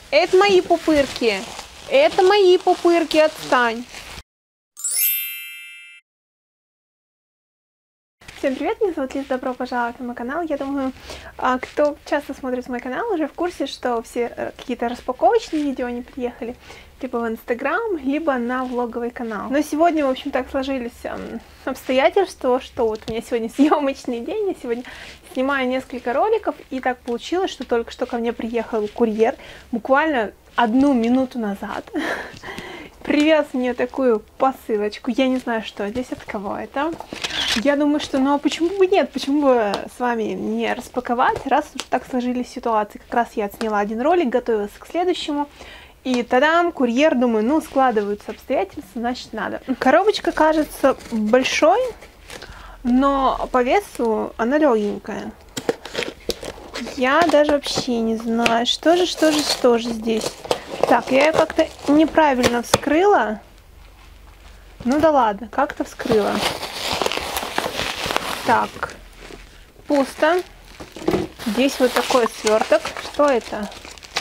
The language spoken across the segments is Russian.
Это мои пупырки. Это мои пупырки, отстань. Всем привет, меня зовут Лиза, добро пожаловать на мой канал. Я думаю, кто часто смотрит мой канал, уже в курсе, что все какие-то распаковочные видео они приехали либо в Инстаграм, либо на влоговый канал. Но сегодня, в общем, так сложились обстоятельства, что вот у меня сегодня съемочный день, я сегодня снимаю несколько роликов, и так получилось, что только что ко мне приехал курьер, буквально 1 минуту назад. Привез мне такую посылочку, я не знаю, что здесь, от кого это. Я думаю, что, ну а почему бы нет, почему бы с вами не распаковать, раз уж так сложились ситуации. Как раз я отсняла один ролик, готовилась к следующему, и тадам, курьер, думаю, ну складываются обстоятельства, значит надо. Коробочка кажется большой, но по весу она легенькая. Я даже вообще не знаю, что же здесь. Так, я ее как-то неправильно вскрыла. Ну да ладно, как-то вскрыла. Так, пусто. Здесь вот такой сверток. Что это?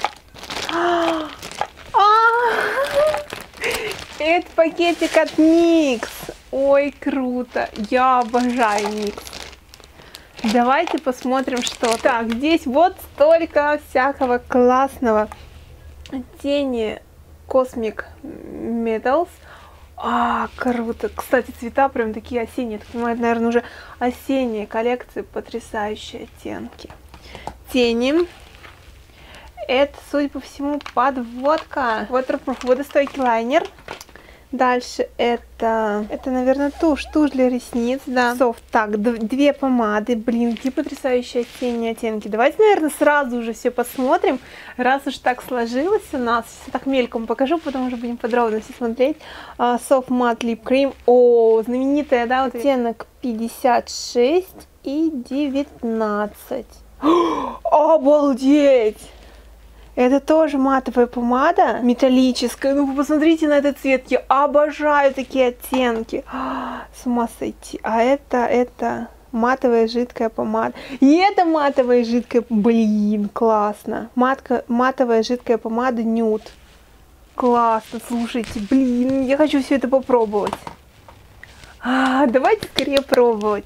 Это пакетик от Никс. Ой, круто. Я обожаю Никс. Давайте посмотрим, что. Так, здесь вот столько всякого классного. Тени Cosmic Metals. Круто. Кстати, цвета прям такие осенние. Так понимаю, это, наверное, уже осенние коллекции. Потрясающие оттенки. Тени. Это, судя по всему, подводка. Waterproof, водостойкий лайнер. Дальше это, наверное, тушь для ресниц, да. Софт. Так, 2 помады. Блин, какие потрясающие осенние оттенки. Давайте, наверное, сразу уже все посмотрим, раз уж так сложилось у нас. Так мельком покажу, потом уже будем подробно все смотреть. Soft Matte Lip Cream. О, знаменитая, да, вот оттенок 56 и 19. Обалдеть! Это тоже матовая помада, металлическая. Ну, вы посмотрите на этот цвет. Я обожаю такие оттенки. С ума сойти. А это матовая жидкая помада. И это матовая жидкая... Блин, классно. Матовая жидкая помада нюд. Классно, слушайте. Блин, я хочу все это попробовать. Давайте скорее пробовать.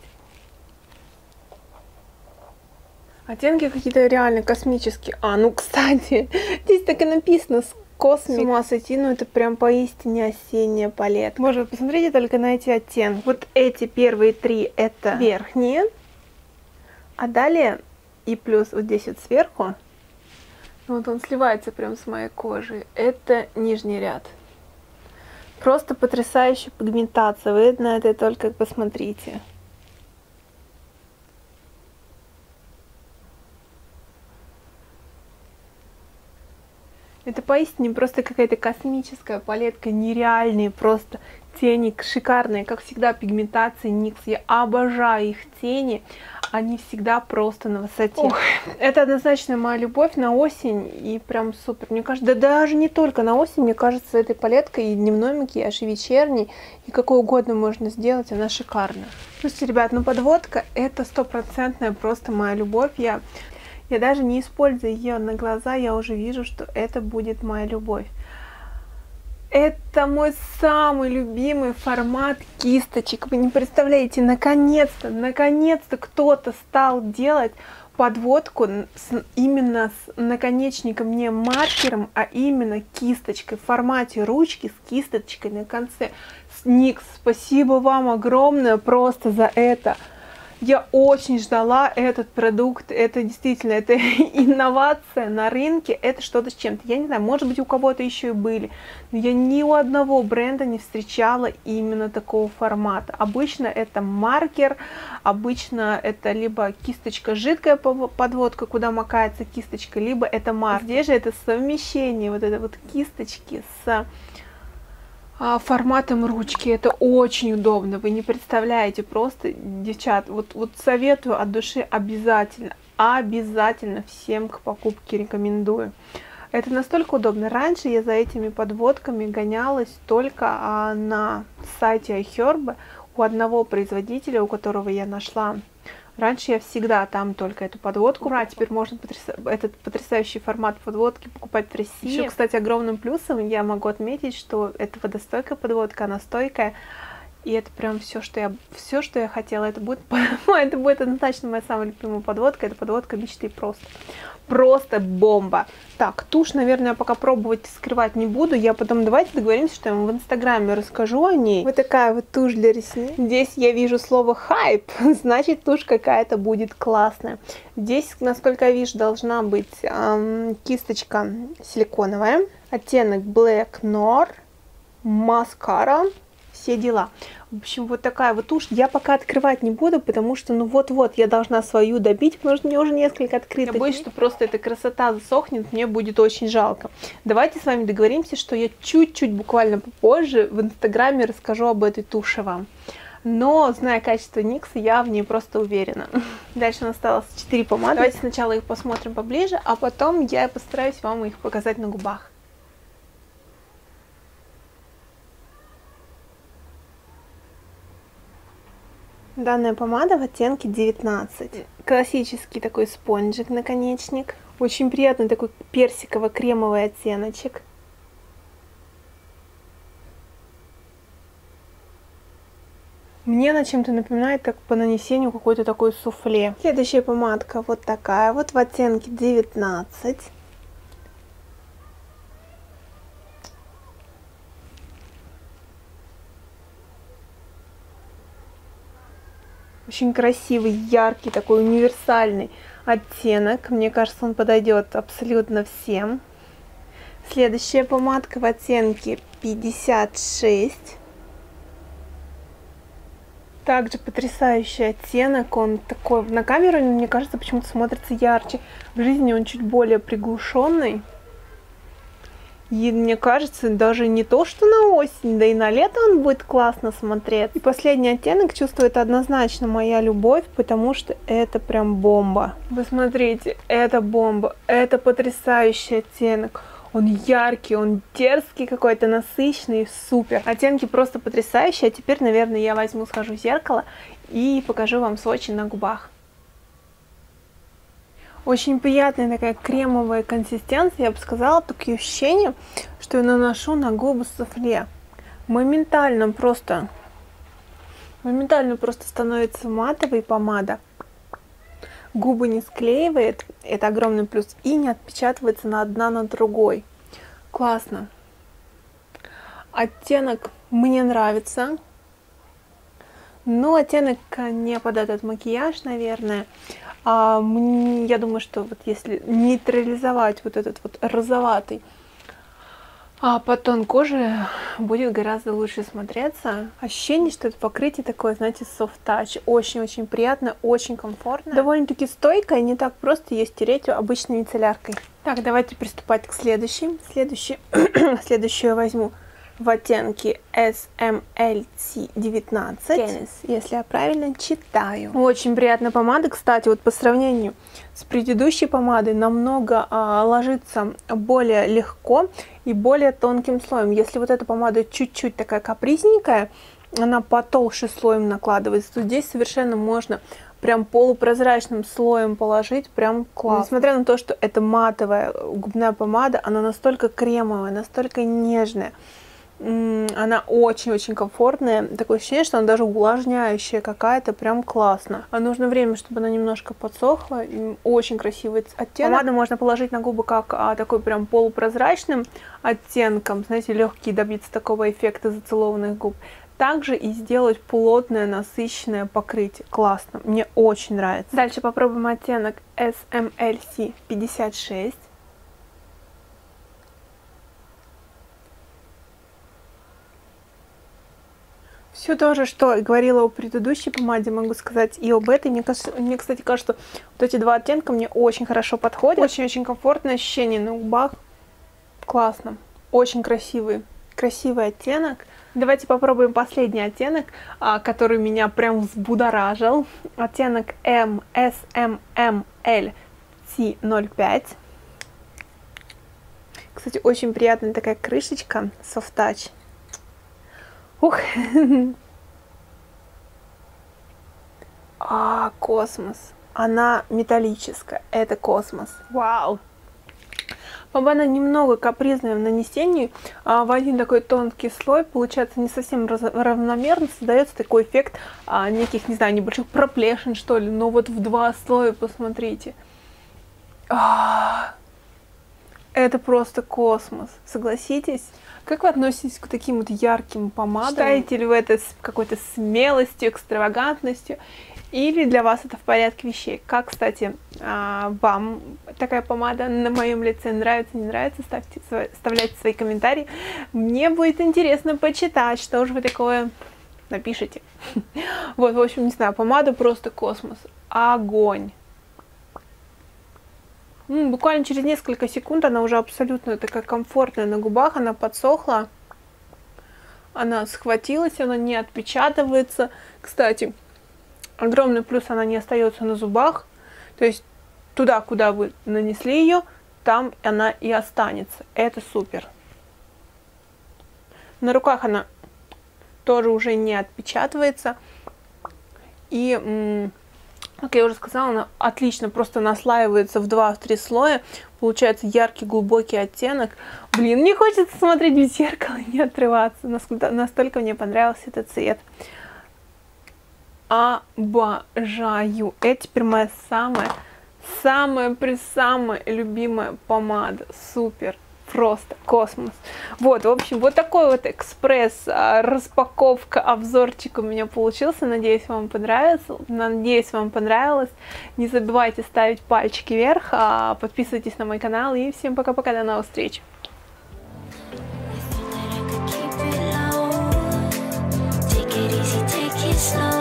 Оттенки какие-то реально космические. Ну, кстати, здесь так и написано Cosmic. С ума сойти, ну это прям поистине осенняя палетка. Боже, посмотрите только на эти оттенки. Вот эти первые 3 это верхние. А далее и плюс вот здесь вот сверху. Вот он сливается прям с моей кожей. Это нижний ряд. Просто потрясающая пигментация. Вы на это только посмотрите. Это поистине просто какая-то космическая палетка, нереальные просто тени, шикарные, как всегда, пигментации Никс. Я обожаю их тени, они всегда просто на высоте. Это однозначно моя любовь на осень, и прям супер. Мне кажется, да даже не только на осень, мне кажется, этой палеткой и дневной макияж, и вечерний, и какой угодно можно сделать, она шикарна. Слушайте, ребят, ну подводка это 100% просто моя любовь. Я даже не используя ее на глаза, я уже вижу, что это будет моя любовь. Это мой самый любимый формат кисточек. Вы не представляете, наконец-то кто-то стал делать подводку именно с наконечником, не маркером, а именно кисточкой в формате ручки с кисточкой на конце. Никс, спасибо вам огромное просто за это. Я очень ждала этот продукт, это действительно, это инновация на рынке, это что-то с чем-то. Я не знаю, может быть у кого-то еще и были, но я ни у одного бренда не встречала именно такого формата. Обычно это маркер, обычно это либо кисточка жидкая подводка, куда макается кисточка, либо это маркер. Здесь же это совмещение вот этой вот кисточки с форматом ручки. Это очень удобно, вы не представляете, просто, девчат, вот советую от души, обязательно всем к покупке рекомендую. Это настолько удобно. Раньше я за этими подводками гонялась только на сайте iHerb у одного производителя, у которого я нашла Раньше я всегда там только эту подводку брала, теперь можно этот потрясающий формат подводки покупать в России. Еще, кстати, огромным плюсом я могу отметить, что это водостойкая подводка, она стойкая. И это прям все, что я хотела. Это будет однозначно моя самая любимая подводка. Это подводка мечты просто. Просто бомба. Так, тушь, наверное, я пока пробовать скрывать не буду. Я потом, давайте договоримся, что я вам в инстаграме расскажу о ней. Вот такая вот тушь для ресниц. Здесь я вижу слово хайп. Значит, тушь какая-то будет классная. Здесь, насколько я вижу, должна быть кисточка силиконовая. Оттенок Black Noir. Маскара. Все дела. В общем, вот такая вот тушь. Я пока открывать не буду, потому что, ну вот-вот, я должна свою добить, потому что мне уже несколько открытых. Я боюсь, что просто эта красота засохнет, мне будет очень жалко. Давайте с вами договоримся, что я чуть-чуть, буквально попозже, в инстаграме расскажу об этой туше вам. Но, зная качество NYX, я в ней просто уверена. Дальше у нас осталось 4 помады. Давайте сначала их посмотрим поближе, а потом я постараюсь вам их показать на губах. Данная помада в оттенке 19. Классический такой спонжик, наконечник. Очень приятный такой персиково-кремовый оттеночек. Мне она чем-то напоминает, как по нанесению какой-то такой суфле. Следующая помадка вот такая вот в оттенке 19. Очень красивый, яркий, такой универсальный оттенок. Мне кажется, он подойдет абсолютно всем. Следующая помадка в оттенке 56. Также потрясающий оттенок. Он такой, на камеру, мне кажется, почему-то смотрится ярче. В жизни он чуть более приглушенный. И мне кажется, даже не то, что на осень, да и на лето он будет классно смотреться. И последний оттенок, чувствую, это однозначно моя любовь, потому что это прям бомба. Вы смотрите, это бомба, это потрясающий оттенок. Он яркий, он дерзкий какой-то, насыщенный, супер. Оттенки просто потрясающие. А теперь, наверное, я возьму, схожу в зеркало и покажу вам сводчи на губах. Очень приятная такая кремовая консистенция, я бы сказала, такие ощущения, что я наношу на губы суфле. Моментально просто становится матовой помада. Губы не склеивает, это огромный плюс, и не отпечатывается на одна на другой. Классно. Оттенок мне нравится. Но оттенок не под этот макияж, наверное. Я думаю, что вот если нейтрализовать вот этот вот розоватый подтон кожи, будет гораздо лучше смотреться. Ощущение, что это покрытие такое, знаете, soft touch. Очень-очень приятно, очень комфортно. Довольно-таки стойкое, не так просто ее стереть обычной мицелляркой. Так, давайте приступать к следующей. Следующую я возьму в оттенке SMLT19, если я правильно читаю. Очень приятная помада, кстати, вот по сравнению с предыдущей помадой намного ложится более легко и более тонким слоем. Если вот эта помада чуть-чуть такая капризненькая, она потолще слоем накладывается, то здесь совершенно можно прям полупрозрачным слоем положить, прям классно. Несмотря на то, что это матовая губная помада, она настолько кремовая, настолько нежная. Она очень-очень комфортная. Такое ощущение, что она даже увлажняющая какая-то, прям классно. А нужно время, чтобы она немножко подсохла. Очень красивый оттенок. Помаду можно положить на губы как такой прям полупрозрачным оттенком. Знаете, легкий, добиться такого эффекта зацелованных губ. Также и сделать плотное, насыщенное покрытие. Классно. Мне очень нравится. Дальше попробуем оттенок SMLT 56. Все то же, что и говорила о предыдущей помаде, могу сказать и об этой. Мне, кстати, кажется, вот эти два оттенка мне очень хорошо подходят. Очень-очень комфортное ощущение на губах. Классно. Очень красивый оттенок. Давайте попробуем последний оттенок, который меня прям взбудоражил. Оттенок SMMLT05. Кстати, очень приятная такая крышечка, soft touch. Ух! Космос. Она металлическая. Это космос. Вау. Помада немного капризная в нанесении, в один такой тонкий слой, получается не совсем равномерно, создается такой эффект неких, не знаю, небольших проплешин, что ли, но вот в 2 слоя, посмотрите. Это просто космос, согласитесь? Как вы относитесь к таким вот ярким помадам? Считаете ли вы это какой-то смелостью, экстравагантностью? Или для вас это в порядке вещей? Как, кстати, вам такая помада на моем лице нравится, не нравится? Оставляйте свои комментарии. Мне будет интересно почитать, что же вы такое напишите. Вот, в общем, не знаю, помада просто космос. Огонь. Буквально через несколько секунд она уже абсолютно такая комфортная на губах, она подсохла. Она схватилась, она не отпечатывается. Кстати, огромный плюс, она не остается на зубах, то есть туда, куда вы нанесли ее, там она и останется. Это супер. На руках она тоже уже не отпечатывается. И, как я уже сказала, она отлично просто наслаивается в 2-3 слоя. Получается яркий, глубокий оттенок. Блин, мне хочется смотреть в зеркало и не отрываться. Настолько мне понравился этот цвет. Обожаю. Это теперь моя самая любимая помада. Супер. Просто космос. Вот, в общем, вот такой вот экспресс, распаковка, обзорчик у меня получился. Надеюсь, вам понравился. Надеюсь, вам понравилось. Не забывайте ставить пальчики вверх, подписывайтесь на мой канал и всем пока-пока, до новых встреч. Slow